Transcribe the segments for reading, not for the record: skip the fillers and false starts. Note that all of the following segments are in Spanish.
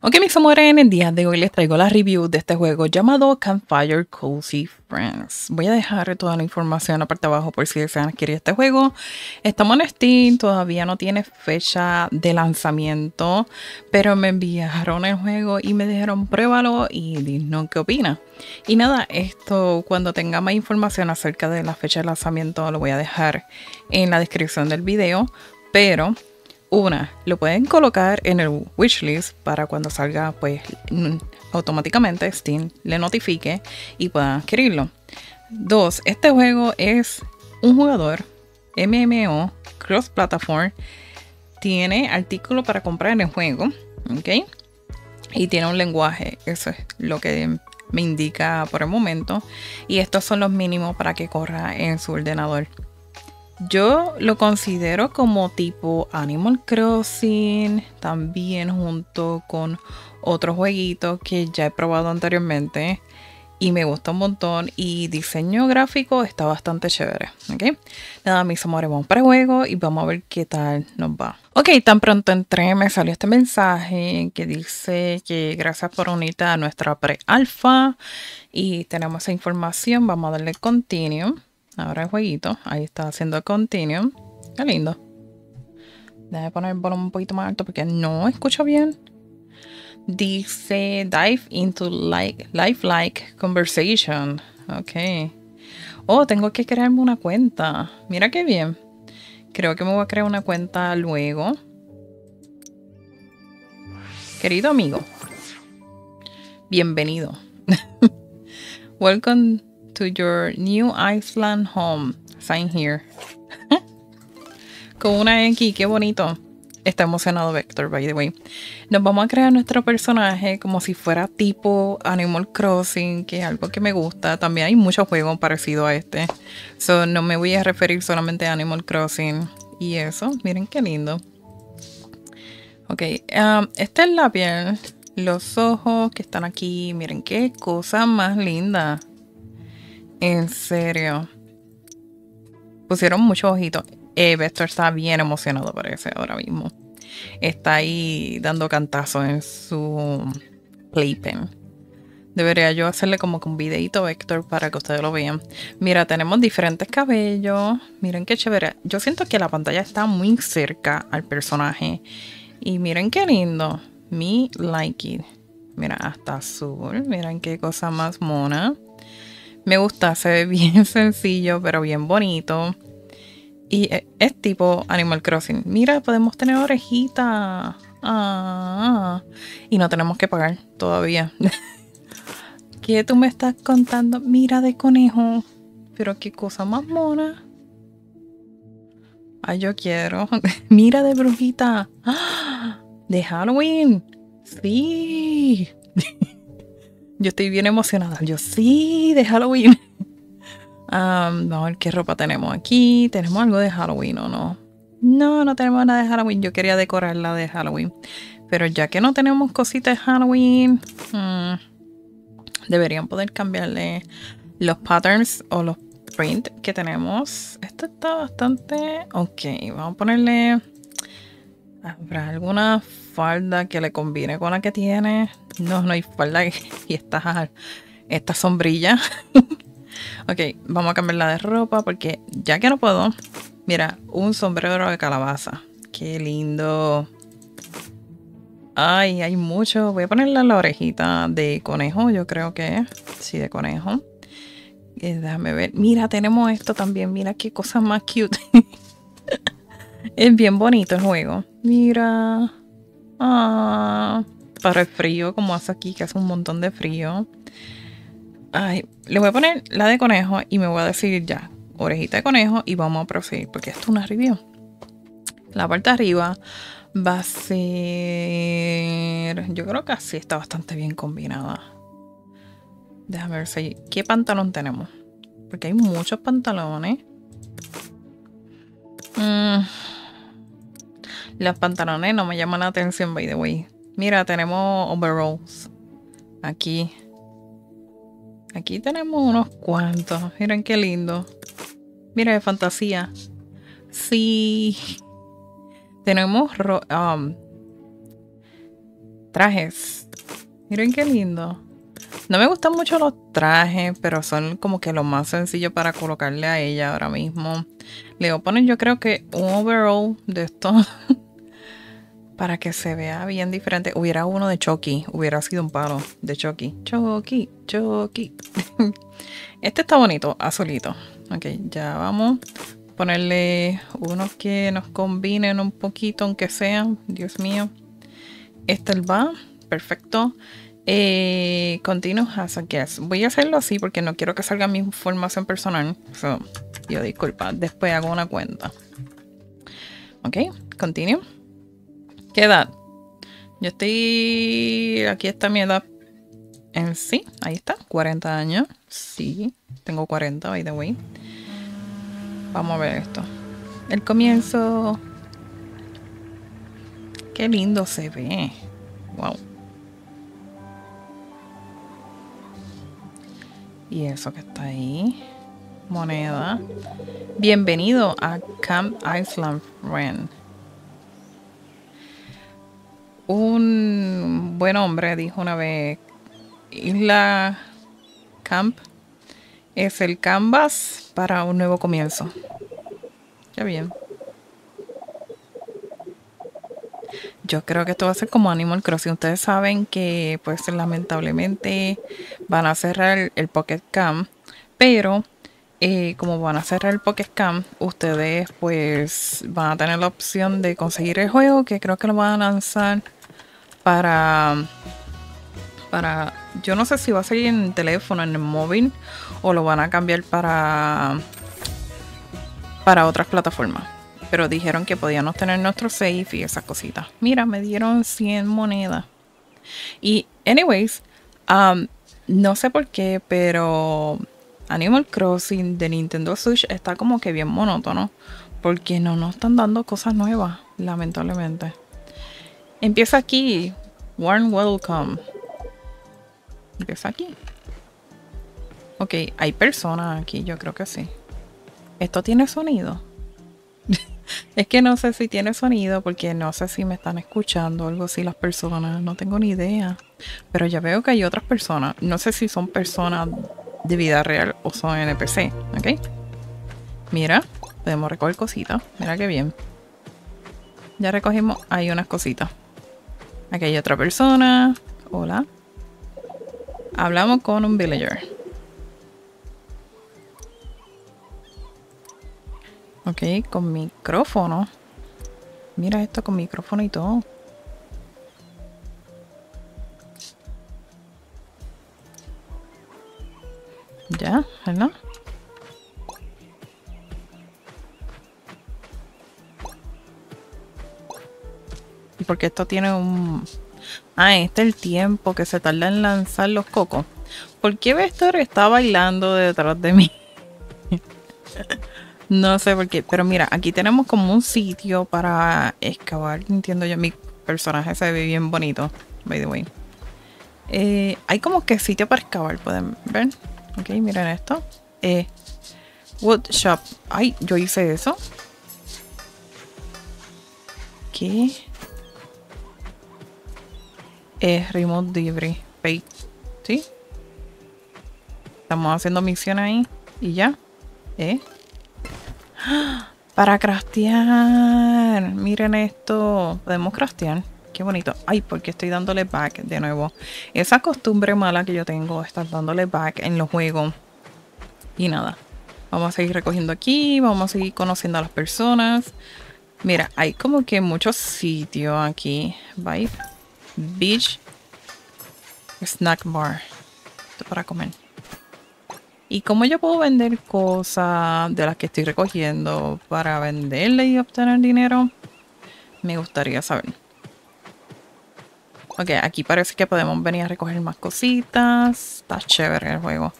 Ok, mis amores, en el día de hoy les traigo la review de este juego llamado Campfire Cozy Friends. Voy a dejar toda la información aparte abajo por si desean adquirir este juego. Estamos en Steam, todavía no tiene fecha de lanzamiento, pero me enviaron el juego y me dijeron pruébalo y dinos qué opina. Y nada, esto cuando tenga más información acerca de la fecha de lanzamiento lo voy a dejar en la descripción del video, pero... lo pueden colocar en el wishlist para cuando salga, pues automáticamente Steam le notifique y puedan adquirirlo. 2, este juego es un jugador MMO cross platform. Tiene artículos para comprar en el juego, ¿ok? Y tiene un lenguaje, eso es lo que me indica por el momento. Y estos son los mínimos para que corra en su ordenador. Yo lo considero como tipo Animal Crossing, también junto con otros jueguitos que ya he probado anteriormente y me gusta un montón, y diseño gráfico está bastante chévere, ¿ok? Nada, mis amores, vamos para el juego y vamos a ver qué tal nos va. Ok, tan pronto entré me salió este mensaje que dice que gracias por unirte a nuestra pre-alfa y tenemos esa información. Vamos a darle continue. Ahora el jueguito, ahí está haciendo continue. Qué lindo. Déjame poner el volumen un poquito más alto porque no escucho bien. Dice dive into lifelike conversation. Ok. Oh, tengo que crearme una cuenta. Mira qué bien. Creo que me voy a crear una cuenta luego. Querido amigo, bienvenido. Welcome to your new Iceland home. Sign here. Con una X, qué bonito. Está emocionado Vector, by the way. Nos vamos a crear nuestro personaje como si fuera tipo Animal Crossing, que es algo que me gusta. También hay muchos juegos parecidos a este. So, no me voy a referir solamente a Animal Crossing. Y eso, miren qué lindo. Ok, esta es la piel. Los ojos que están aquí. Miren qué cosa más linda. En serio. Pusieron muchos ojitos. Vector está bien emocionado, parece, ahora mismo. Está ahí dando cantazos en su playpen. Debería yo hacerle como que un videito a Vector para que ustedes lo vean. Mira, tenemos diferentes cabellos. Miren qué chévere. Yo siento que la pantalla está muy cerca al personaje. Y miren qué lindo. Me like it. Mira, hasta azul. Miren qué cosa más mona. Me gusta, se ve bien sencillo, pero bien bonito. Y es tipo Animal Crossing. Mira, podemos tener orejitas. Y no tenemos que pagar todavía. ¿Qué tú me estás contando? Mira de conejo. Pero qué cosa más mona. Ay, yo quiero. Mira de brujita. ¡Ah! De Halloween. Sí. Yo estoy bien emocionada. Yo sí, de Halloween. Vamos a ver qué ropa tenemos aquí. ¿Tenemos algo de Halloween o no? No, no tenemos nada de Halloween. Yo quería decorarla de Halloween. Pero ya que no tenemos cositas de Halloween, deberían poder cambiarle los patterns o los prints que tenemos. Esto está bastante... Ok, vamos a ponerle... ¿Habrá alguna falda que le combine con la que tiene? No, no hay falda. Y esta sombrilla. Ok, vamos a cambiarla de ropa porque ya que no puedo... Mira, un sombrero de calabaza. Qué lindo. Ay, hay mucho. Voy a ponerle la orejita de conejo, yo creo que es. Sí, de conejo. Déjame ver. Mira, tenemos esto también. Mira qué cosa más cute. Es bien bonito el juego. Mira. Para el frío, como hace aquí, que hace un montón de frío. Ay, le voy a poner la de conejo y me voy a decir ya, orejita de conejo, y vamos a proseguir porque esto es una review. La parte de arriba va a ser... Yo creo que así está bastante bien combinada. Déjame ver si... ¿Qué pantalón tenemos? Porque hay muchos pantalones. Los pantalones no me llaman la atención, by the way. Mira, tenemos overalls. Aquí. Aquí tenemos unos cuantos. Miren qué lindo. Mira, de fantasía. Sí. Tenemos Trajes. Miren qué lindo. No me gustan mucho los trajes, pero son como que lo más sencillo para colocarle a ella ahora mismo. Le voy a poner yo creo que un overall de esto para que se vea bien diferente. Hubiera uno de Chucky, hubiera sido un palo de Chucky. Chucky, Chucky. Este está bonito, azulito. Ok, ya vamos a ponerle unos que nos combinen un poquito, aunque sea. Dios mío. Este va, perfecto. Continuous as a guest. Voy a hacerlo así porque no quiero que salga mi información personal. So, yo disculpa, después hago una cuenta. Ok, continue. ¿Qué edad? Yo estoy... Aquí está mi edad en sí. Ahí está, 40 años. Sí, tengo 40, by the way. Vamos a ver esto. El comienzo. Qué lindo se ve. Wow. Y eso que está ahí. Moneda. Bienvenido a Camp Island Friend. Un buen hombre dijo una vez, Isla Camp es el canvas para un nuevo comienzo. Qué bien. Yo creo que esto va a ser como Animal Crossing. Ustedes saben que pues lamentablemente van a cerrar el Pocket Camp, pero como van a cerrar el Pocket Camp, ustedes pues van a tener la opción de conseguir el juego, que creo que lo van a lanzar para yo no sé si va a salir en el teléfono, en el móvil, o lo van a cambiar para otras plataformas. Pero dijeron que podíamos tener nuestro save y esas cositas. Mira, me dieron 100 monedas. Y, anyways, no sé por qué, pero Animal Crossing de Nintendo Switch está como que bien monótono. Porque no nos están dando cosas nuevas, lamentablemente. Empieza aquí. Warm welcome. Empieza aquí. Ok, hay personas aquí, yo creo que sí. ¿Esto tiene sonido? Es que no sé si tiene sonido porque no sé si me están escuchando o algo así las personas. No tengo ni idea. Pero ya veo que hay otras personas. No sé si son personas de vida real o son NPC. ¿Ok? Mira, podemos recoger cositas. Mira qué bien. Ya recogimos. Hay unas cositas. Aquí hay otra persona. Hola. Hablamos con un villager. Ok, con micrófono. Mira esto con micrófono y todo. Ya, ¿verdad? ¿Y porque esto tiene un... Ah, este es el tiempo que se tarda en lanzar los cocos. ¿Por qué Vector está bailando detrás de mí? No sé por qué, pero mira, aquí tenemos como un sitio para excavar. Entiendo yo, mi personaje se ve bien bonito, by the way. Hay como que sitio para excavar, pueden ver. Ok, miren esto. Wood shop. Ay, yo hice eso. ¿Qué? Remote debris. Fake. ¿Sí? Estamos haciendo misión ahí. Y ya. Para craftear. Miren esto. Podemos craftear. Qué bonito. Ay, porque estoy dándole back de nuevo. Esa costumbre mala que yo tengo, estar dándole back en los juegos. Y nada. Vamos a seguir recogiendo aquí. Vamos a seguir conociendo a las personas. Mira, hay como que muchos sitios aquí. Vibe. Beach. Snack bar. Esto para comer. ¿Y cómo yo puedo vender cosas de las que estoy recogiendo para venderle y obtener dinero? Me gustaría saber. Ok, aquí parece que podemos venir a recoger más cositas. Está chévere el juego.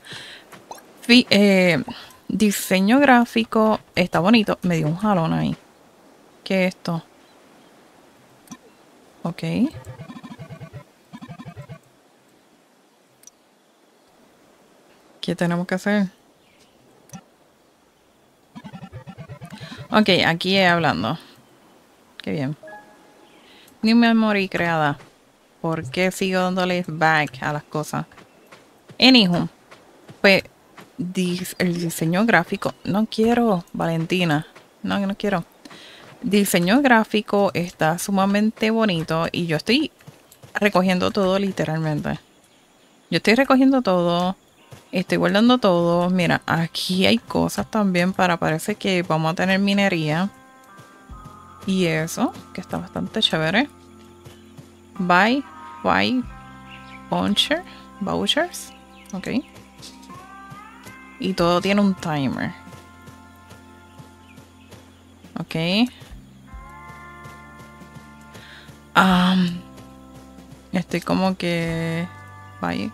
Diseño gráfico. Está bonito. Me dio un jalón ahí. ¿Qué es esto? Ok. ¿Qué tenemos que hacer? Ok, aquí hablando. Qué bien. New memory creada. ¿Por qué sigo dándole back a las cosas? Anywho, pues el diseño gráfico, no quiero, Valentina, no quiero. Diseño gráfico está sumamente bonito y yo estoy recogiendo todo literalmente. Yo estoy recogiendo todo, estoy guardando todo. Mira, aquí hay cosas también para, parece que vamos a tener minería. Y eso, que está bastante chévere. Buy vouchers. Ok. Y todo tiene un timer. Ok. Estoy como que... Bye.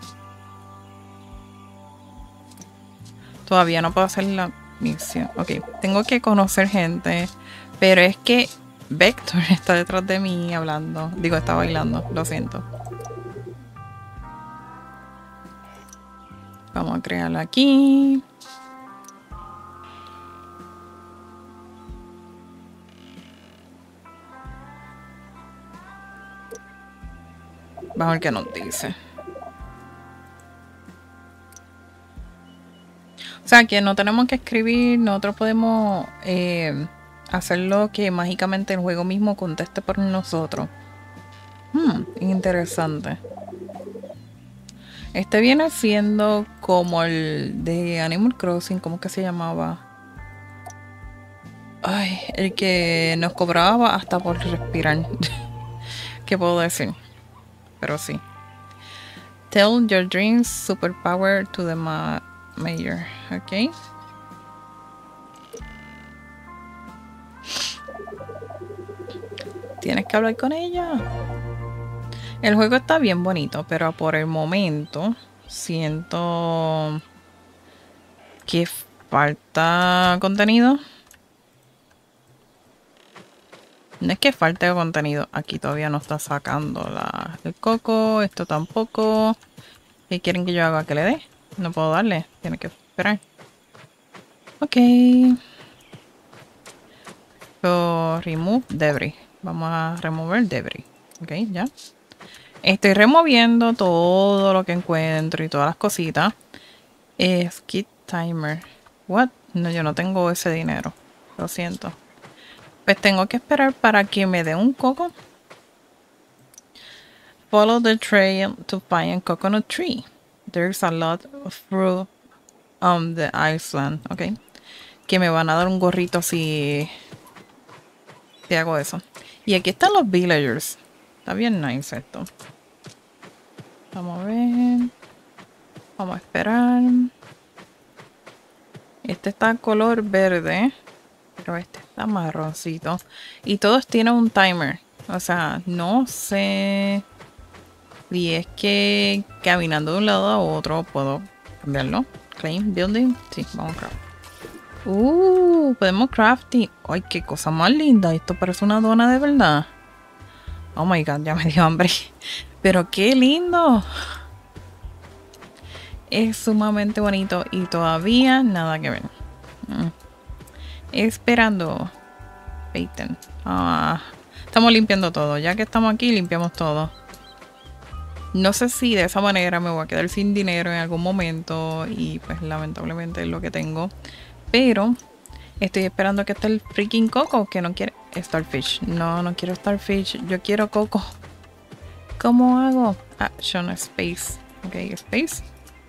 Todavía no puedo hacer la misión. Ok, tengo que conocer gente. Pero es que Vector está detrás de mí hablando. Digo, está bailando. Lo siento. Vamos a crearlo aquí. Vamos a ver qué nos dice. O sea, que no tenemos que escribir. Nosotros podemos hacerlo que mágicamente el juego mismo conteste por nosotros. Interesante. Este viene siendo como el de Animal Crossing. ¿Cómo que se llamaba? Ay, el que nos cobraba hasta por respirar. ¿Qué puedo decir? Pero sí. Tell your dreams superpower to the mayor. Ok. Tienes que hablar con ella. El juego está bien bonito, pero por el momento siento que falta contenido. No es que falte contenido. Aquí todavía no está sacando el coco. Esto tampoco. ¿Qué quieren que yo haga? ¿Que le dé? No puedo darle. Tiene que esperar. Ok. So, remove debris. Vamos a remover debris. Ok, ya. Estoy removiendo todo lo que encuentro y todas las cositas. Skip timer. What? No, yo no tengo ese dinero. Lo siento. Pues tengo que esperar para que me dé un coco. Follow the trail to find a coconut tree. There's a lot of fruit on the island. Ok. Que me van a dar un gorrito si hago eso. Y aquí están los villagers. Está bien nice esto. Vamos a ver. Vamos a esperar. Este está color verde. Pero este está marroncito. Y todos tienen un timer. O sea, no sé. Y es que caminando de un lado a otro puedo cambiarlo. Claim building. Sí, vamos a craft. Podemos crafting. Ay, qué cosa más linda. Esto parece una dona de verdad. Oh my god, ya me dio hambre. Pero qué lindo. Es sumamente bonito y todavía nada que ver. Esperando. Peyton. Estamos limpiando todo. Ya que estamos aquí, limpiamos todo. No sé si de esa manera me voy a quedar sin dinero en algún momento. Y pues lamentablemente es lo que tengo. Pero estoy esperando que esté el freaking coco. Que no quiere starfish. No quiero starfish. Yo quiero coco. ¿Cómo hago? Action space. Ok, space.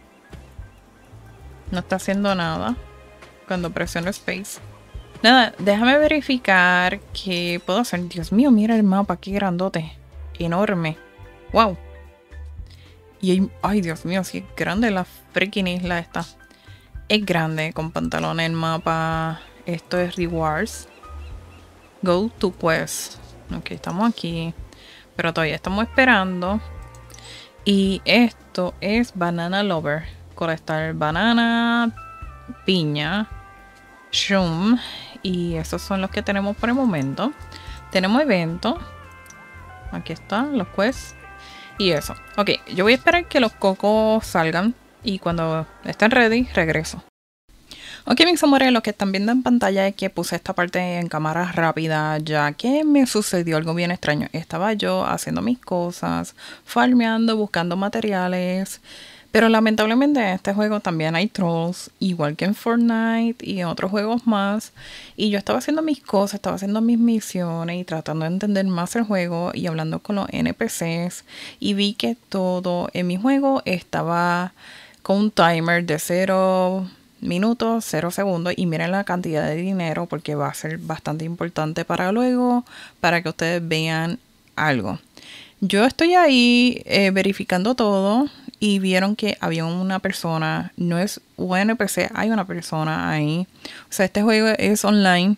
No está haciendo nada cuando presiono space. Nada, déjame verificar qué puedo hacer. Dios mío, mira el mapa, qué grandote. Enorme. Wow. Y ay, Dios mío, sí es grande la freaking isla esta. Es grande, con pantalones el mapa. Esto es rewards. Go to quest. Ok, estamos aquí. Pero todavía estamos esperando. Y esto es Banana Lover. Colectar banana, piña, shroom. Y esos son los que tenemos por el momento. Tenemos evento. Aquí están los quests. Y eso. Ok, yo voy a esperar que los cocos salgan. Y cuando estén ready, regreso. Ok, mis amores, lo que están viendo en pantalla es que puse esta parte en cámara rápida, ya que me sucedió algo bien extraño. Estaba yo haciendo mis cosas, farmeando, buscando materiales, pero lamentablemente en este juego también hay trolls, igual que en Fortnite y en otros juegos más. Y yo estaba haciendo mis cosas, estaba haciendo mis misiones y tratando de entender más el juego y hablando con los NPCs. Y vi que todo en mi juego estaba con un timer de 0 minutos, 0 segundos. Y miren la cantidad de dinero porque va a ser bastante importante para luego, para que ustedes vean algo. Yo estoy ahí verificando todo y vieron que había una persona, no es un NPC, hay una persona ahí. O sea, este juego es online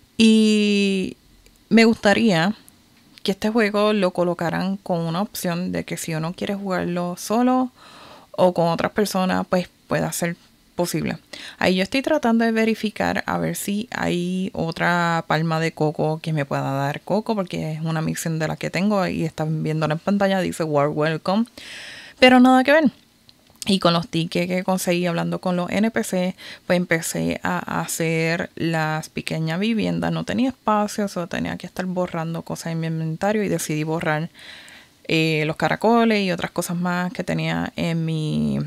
y me gustaría que este juego lo colocaran con una opción de que si uno quiere jugarlo solo o con otras personas, pues pueda ser posible. Ahí yo estoy tratando de verificar a ver si hay otra palma de coco que me pueda dar coco, porque es una misión de la que tengo y están viendo en pantalla, dice War Welcome, pero nada que ver. Y con los tickets que conseguí hablando con los NPC, pues empecé a hacer las pequeñas viviendas. No tenía espacio, solo tenía que estar borrando cosas en mi inventario y decidí borrar los caracoles y otras cosas más que tenía en mi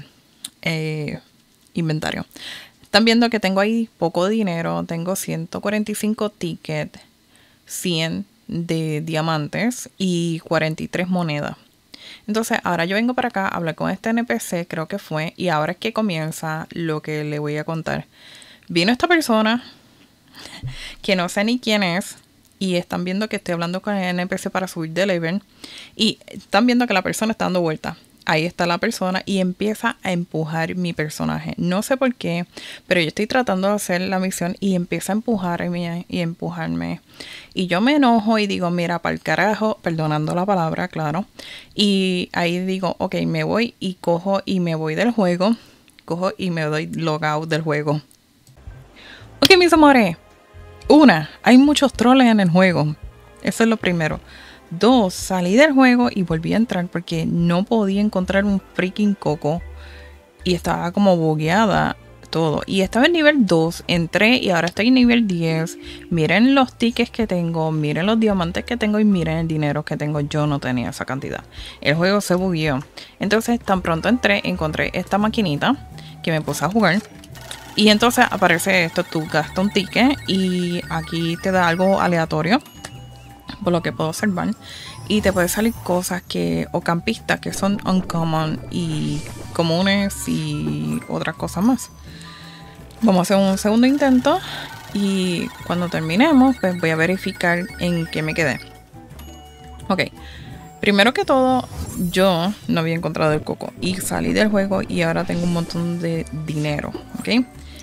inventario. Están viendo que tengo ahí poco dinero. Tengo 145 tickets, 100 de diamantes y 43 monedas. Entonces ahora yo vengo para acá a hablar con este NPC, creo que fue, y ahora es que comienza lo que le voy a contar. Vino esta persona que no sé ni quién es y están viendo que estoy hablando con el NPC para subir de level y están viendo que la persona está dando vueltas. Ahí está la persona y empieza a empujar mi personaje. No sé por qué, pero yo estoy tratando de hacer la misión y empieza a empujarme y empujarme. Y yo me enojo y digo, mira, para el carajo, perdonando la palabra, claro. Y ahí digo, ok, me voy y cojo y me voy del juego. Cojo y me doy logout del juego. Ok, mis amores. Hay muchos troles en el juego. Eso es lo primero. 2, salí del juego y volví a entrar porque no podía encontrar un freaking coco. Y estaba como bugueada todo. Y estaba en nivel 2, entré y ahora estoy en nivel 10. Miren los tickets que tengo, miren los diamantes que tengo y miren el dinero que tengo. Yo no tenía esa cantidad. El juego se bugueó. Entonces tan pronto entré, encontré esta maquinita que me puse a jugar. Y entonces aparece esto, tú gastas un ticket y aquí te da algo aleatorio, por lo que puedo observar. Y te puede salir cosas o campistas que son uncommon y comunes y otras cosas más. Vamos a hacer un segundo intento y cuando terminemos, pues voy a verificar en qué me quedé. Ok, primero que todo, yo no había encontrado el coco y salí del juego y ahora tengo un montón de dinero, ok.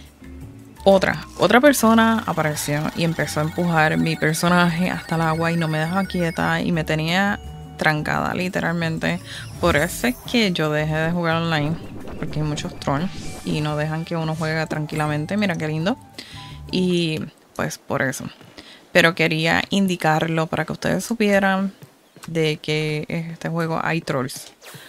Otra persona apareció y empezó a empujar mi personaje hasta el agua y no me dejaba quieta y me tenía trancada literalmente. Por eso es que yo dejé de jugar online, porque hay muchos trolls y no dejan que uno juegue tranquilamente. Mira qué lindo. Y pues por eso. Pero quería indicarlo para que ustedes supieran de que en este juego hay trolls.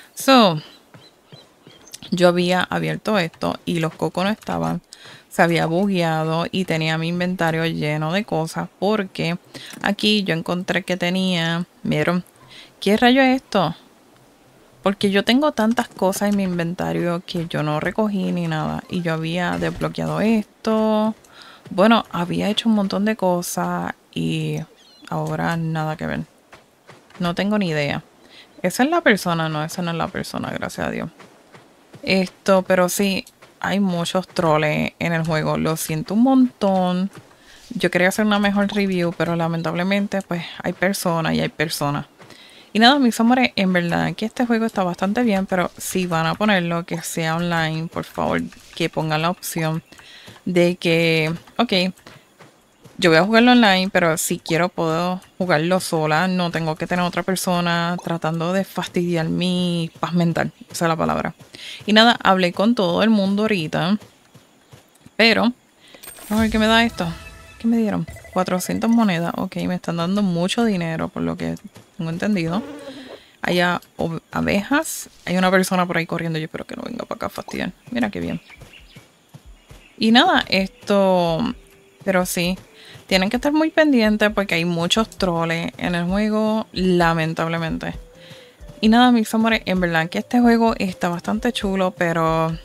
Yo había abierto esto y los cocos no estaban. Se había bugueado y tenía mi inventario lleno de cosas porque aquí yo encontré que tenía, ¿vieron? ¿Qué rayo es esto? Porque yo tengo tantas cosas en mi inventario que yo no recogí ni nada y yo había desbloqueado esto. Bueno, había hecho un montón de cosas y ahora nada que ver. No tengo ni idea. Esa es la persona, no, esa no es la persona, gracias a Dios. Pero sí, hay muchos troles en el juego. Lo siento un montón. Yo quería hacer una mejor review, pero lamentablemente, pues, hay personas y hay personas. Y nada, mis amores, en verdad que este juego está bastante bien, pero si van a ponerlo que sea online, por favor, que pongan la opción de que, ok, yo voy a jugarlo online, pero si quiero puedo jugarlo sola. No tengo que tener otra persona tratando de fastidiar mi paz mental. Esa es la palabra. Y nada, hablé con todo el mundo ahorita. Pero, a ver qué me da esto. ¿Qué me dieron? 400 monedas. Ok, me están dando mucho dinero por lo que tengo entendido. Hay abejas. Hay una persona por ahí corriendo. Yo espero que no venga para acá a fastidiar. Mira qué bien. Y nada, pero sí, tienen que estar muy pendientes porque hay muchos troles en el juego, lamentablemente. Y nada, mis amores, en verdad que este juego está bastante chulo, pero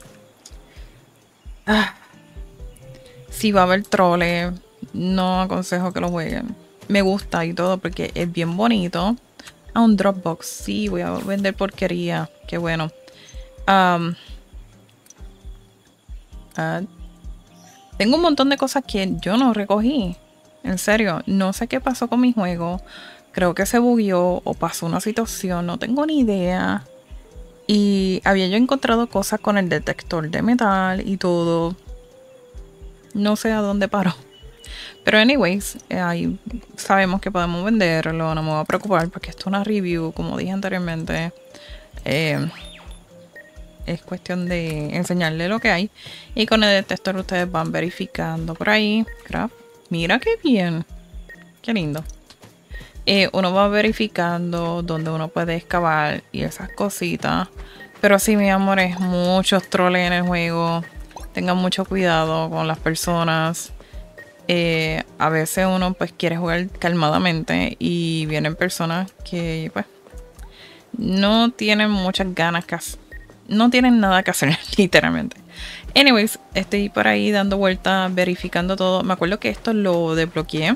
si va a haber troles, no aconsejo que lo jueguen. Me gusta y todo porque es bien bonito. Un Dropbox, sí, voy a vender porquería, qué bueno. Tengo un montón de cosas que yo no recogí. En serio, no sé qué pasó con mi juego. Creo que se bugueó o pasó una situación, no tengo ni idea. Y había yo encontrado cosas con el detector de metal y todo. No sé a dónde paró. Pero anyways, ahí sabemos que podemos venderlo, no me voy a preocupar porque esto es una review, como dije anteriormente. Es cuestión de enseñarle lo que hay. Y con el detector ustedes van verificando por ahí. Craft. Mira qué bien. Qué lindo. Uno va verificando donde uno puede excavar y esas cositas. Pero sí, mi amor, es muchos troles en el juego. Tengan mucho cuidado con las personas. A veces uno pues quiere jugar calmadamente y vienen personas que pues no tienen muchas ganas no tienen nada que hacer literalmente. Anyways, estoy por ahí dando vueltas, verificando todo. Me acuerdo que esto lo desbloqueé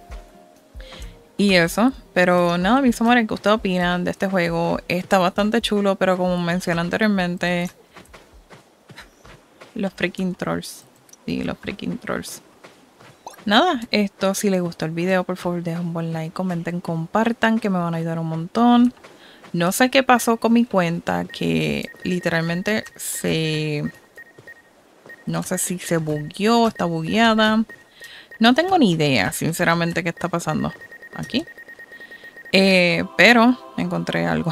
y eso, pero nada, mis amores, ¿qué ustedes opinan de este juego? Está bastante chulo, pero como mencioné anteriormente, los freaking trolls. Sí, los freaking trolls. Nada, si les gustó el video, por favor dejen un buen like, comenten, compartan, que me van a ayudar un montón. No sé qué pasó con mi cuenta, que literalmente no sé si se bugueó, está bugueada. No tengo ni idea, sinceramente, qué está pasando aquí. Pero encontré algo.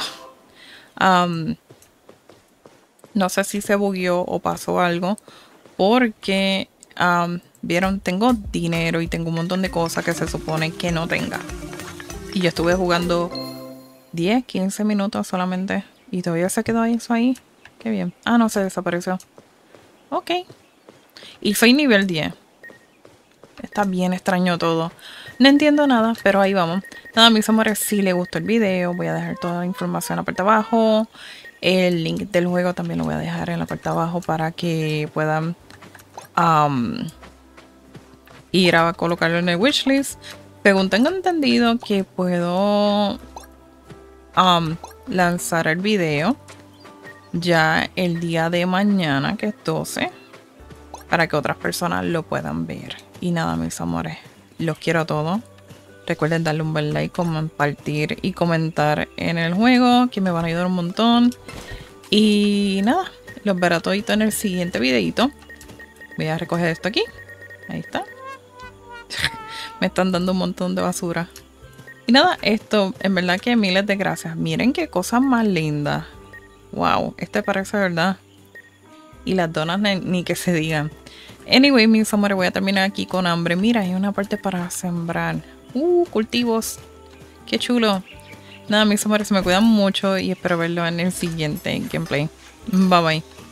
No sé si se bugueó o pasó algo, porque vieron, tengo dinero y tengo un montón de cosas que se supone que no tenga. Y yo estuve jugando 10, 15 minutos solamente y todavía se quedó eso ahí. Qué bien. Ah, no, se desapareció. Ok. Y soy nivel 10. Está bien extraño todo. No entiendo nada, pero ahí vamos. Nada, mis amores, si les gustó el video, voy a dejar toda la información en la parte de abajo. El link del juego también lo voy a dejar en la parte de abajo para que puedan ir a colocarlo en el wishlist. Según tengo entendido que puedo lanzar el video ya el día de mañana, que es 12, para que otras personas lo puedan ver. Y nada, mis amores, los quiero a todos. Recuerden darle un buen like, compartir y comentar en el juego, que me van a ayudar un montón. Y nada, los veré todito en el siguiente videito. Voy a recoger esto aquí. Ahí está. Me están dando un montón de basura. Y nada, en verdad que miles de gracias. Miren qué cosas más lindas. Wow, parece verdad. Y las donas ni que se digan. Anyway, mis amores, voy a terminar aquí con hambre. Mira, hay una parte para sembrar. Cultivos. Qué chulo. Nada, mis amores, se me cuidan mucho y espero verlo en el siguiente gameplay. Bye bye.